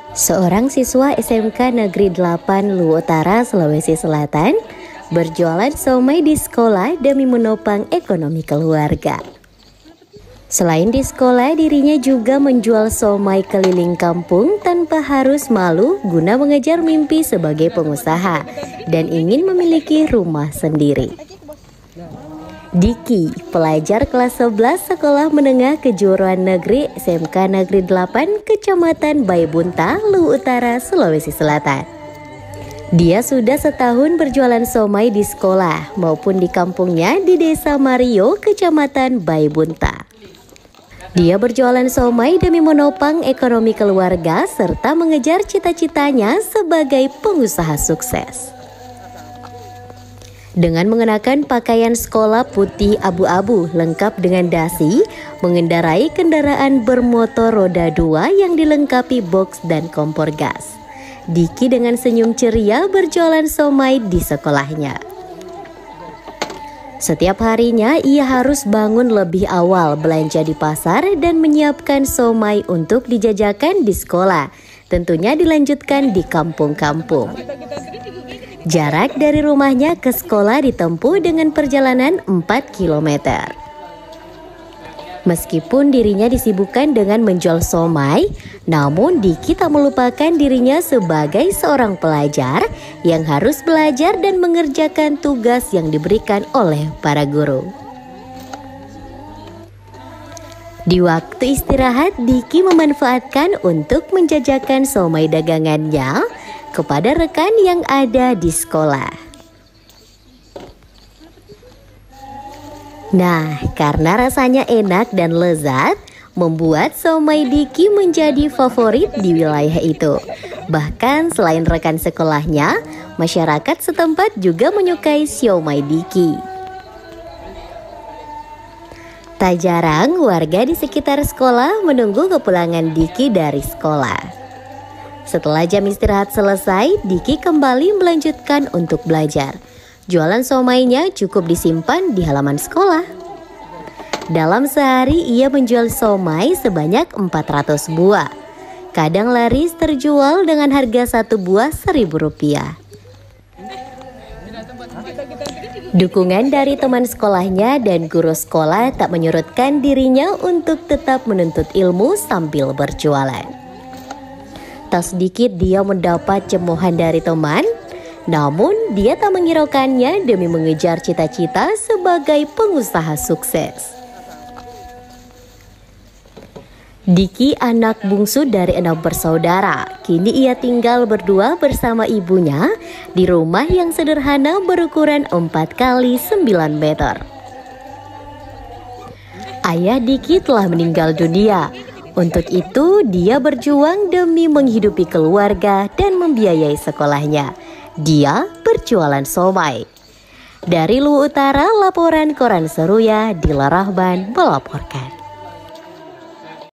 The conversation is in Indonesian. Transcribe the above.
Seorang siswa SMK Negeri 8 Luwu Utara, Sulawesi Selatan berjualan somai di sekolah demi menopang ekonomi keluarga. Selain di sekolah, dirinya juga menjual somai keliling kampung tanpa harus malu guna mengejar mimpi sebagai pengusaha dan ingin memiliki rumah sendiri. Diki, pelajar kelas 11 Sekolah Menengah Kejuruan Negeri SMK Negeri 8 Kecamatan Baibunta, Luwu Utara, Sulawesi Selatan. Dia sudah setahun berjualan somai di sekolah maupun di kampungnya di Desa Mario, Kecamatan Baibunta. Dia berjualan somai demi menopang ekonomi keluarga serta mengejar cita-citanya sebagai pengusaha sukses. Dengan mengenakan pakaian sekolah putih abu-abu lengkap dengan dasi, mengendarai kendaraan bermotor roda 2 yang dilengkapi box dan kompor gas, Diki dengan senyum ceria berjualan somai di sekolahnya. Setiap harinya ia harus bangun lebih awal belanja di pasar dan menyiapkan somai untuk dijajakan di sekolah, tentunya dilanjutkan di kampung-kampung. Jarak dari rumahnya ke sekolah ditempuh dengan perjalanan 4 km. Meskipun dirinya disibukkan dengan menjual somai, namun Diki tak melupakan dirinya sebagai seorang pelajar yang harus belajar dan mengerjakan tugas yang diberikan oleh para guru. Di waktu istirahat, Diki memanfaatkan untuk menjajakan somai dagangannya kepada rekan yang ada di sekolah. Nah, karena rasanya enak dan lezat, membuat somai Diki menjadi favorit di wilayah itu. Bahkan selain rekan sekolahnya, masyarakat setempat juga menyukai siomay Diki. Tak jarang warga di sekitar sekolah menunggu kepulangan Diki dari sekolah. Setelah jam istirahat selesai, Diki kembali melanjutkan untuk belajar. Jualan somainya cukup disimpan di halaman sekolah. Dalam sehari ia menjual somai sebanyak 400 buah. Kadang laris terjual dengan harga satu buah Rp1.000. Dukungan dari teman sekolahnya dan guru sekolah tak menyurutkan dirinya untuk tetap menuntut ilmu sambil berjualan. Tak sedikit dia mendapat cemohan dari teman, namun dia tak menghiraukannya demi mengejar cita-cita sebagai pengusaha sukses. Diki anak bungsu dari 6 bersaudara. Kini ia tinggal berdua bersama ibunya di rumah yang sederhana berukuran 4 kali 9 meter. Ayah Diki telah meninggal dunia. Untuk itu, dia berjuang demi menghidupi keluarga dan membiayai sekolahnya. Dia berjualan somai. Dari Luwu Utara, laporan Koran Seruya, Dila Rahman melaporkan.